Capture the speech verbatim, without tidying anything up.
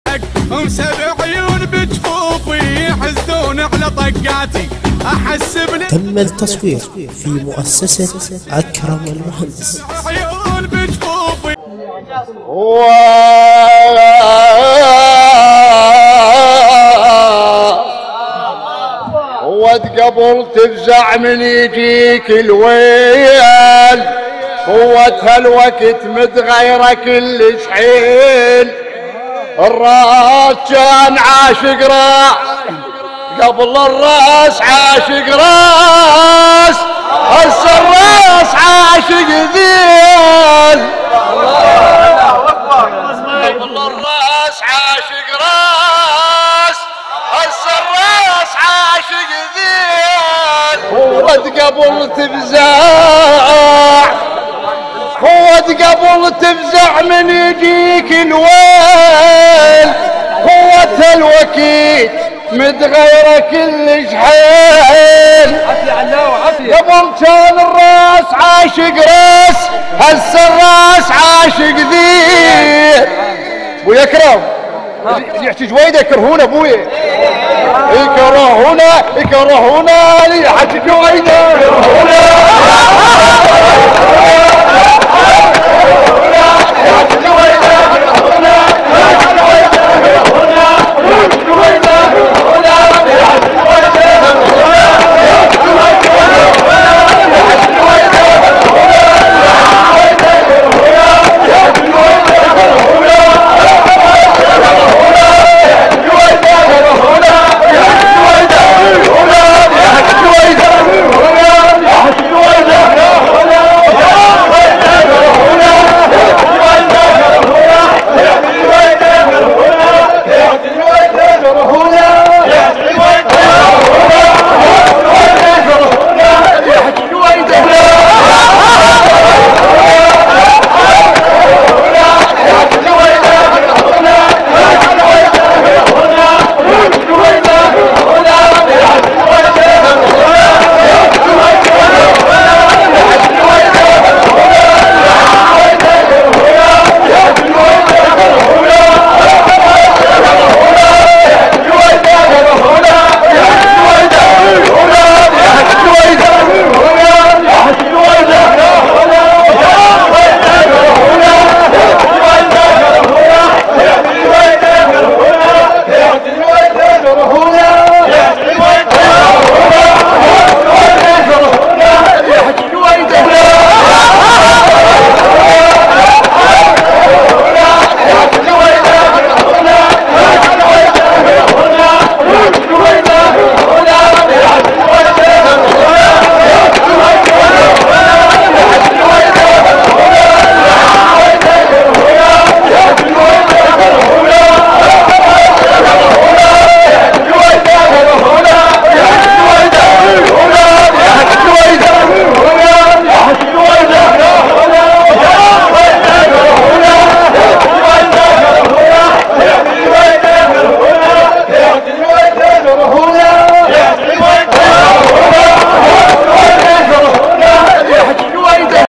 مسبع عيون بجفوفي يحزنون على طقاتي احس بني. تم التصوير في مؤسسة أكرم المهندس. عيون بجفوفي ود قبل تفزع من يجيك الويل قوة هالوقت متغيرة كلش حيل. الراس كان عاشق راس قبل الراس عاشق راس هسه الراس عاشق ذيل. قبل الراس عاشق راس هسه الراس عاشق ذيل. ود قبل تفزع ود قبل تفزع من يجيك الويل قوة الوكيل متغيرة كلش حيل. قبل كان الراس عاشق راس هسه الراس عاشق ذيل. ابو يكرم اللي يحكي جويده يكرهونه ابويا يكرهونا يكرهونا اللي يحكي جويده يكرهونا. يا